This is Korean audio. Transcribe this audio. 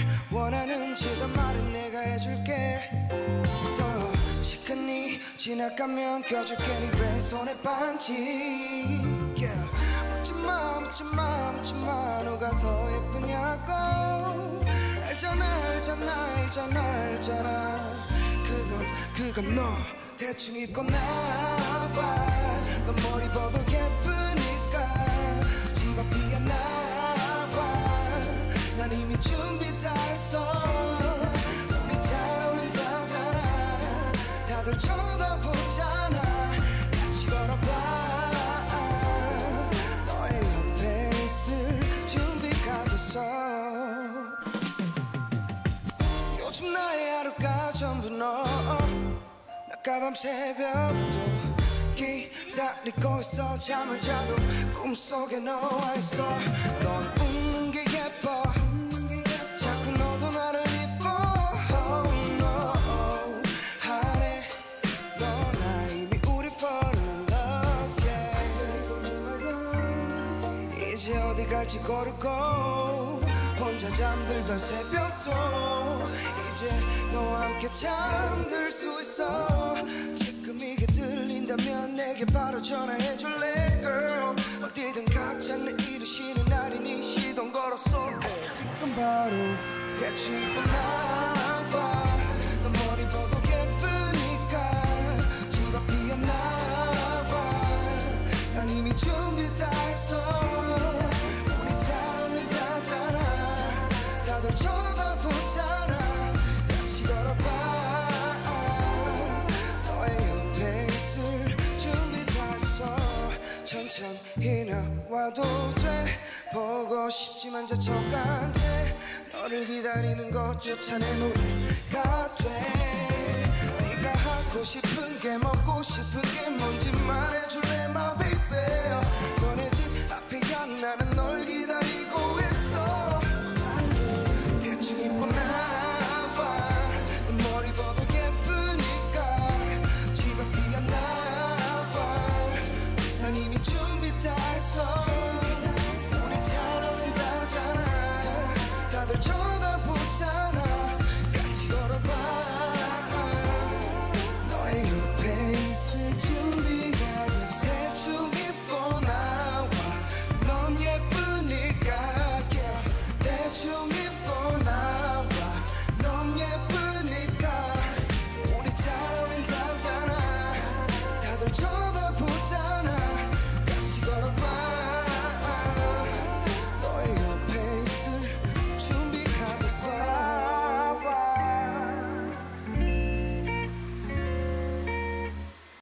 원하는지도 말은 내가 해줄게. 더 시간이 지나가면 껴줄게 네 왼손에 반지. yeah. 묻지마 묻지마 묻지마 누가 더 예쁘냐고. 알잖아 알잖아 알잖아 알잖아. 그건 너 대충 입고 나와. 너 머리 봐도 예쁘니까 집 앞이야 나와. 난 이미 준비 다 했어. 우리 잘 어울린다잖아. 다들 쳐다보잖아. 같이 걸어봐. 너의 옆에 있을 준비가 됐어. 요즘 나의 하루가 전부 너. 낮가밤 새벽도 기다리고 있어. 잠을 자도 꿈속에 너와 있어. 넌 웃는 게 예뻐. 자꾸 너도 나를 이뻐. oh, no. 하래 너나 이미 우리 fall in love. yeah. 이제 어디 갈지 고르고 혼자 잠들던 새벽도 이제 너와 함께 잠들 수 있어. 지금 이게 들린다면 내게 바로 전화해줄래 girl. 어디든 각자 내일을 쉬는 날이니 시동 걸었어. 지금 바로 대충 입고 나와. 너 머리 봐도 예쁘니까 집 앞이야 나와. 난 이미 준비 다 했어. 우리 잘 어울린다잖아. 다들 쳐다보잖아. 같이 걸어봐. 너의 옆에 있을 준비 다 했어. 천천히 나와도 돼. 보고 싶지만 자초가 안 돼. 너를 기다리는 것조차 내 노래가 돼. 네가 하고 싶은 게 먹고 싶은 게 뭔지 말해줄래 my baby.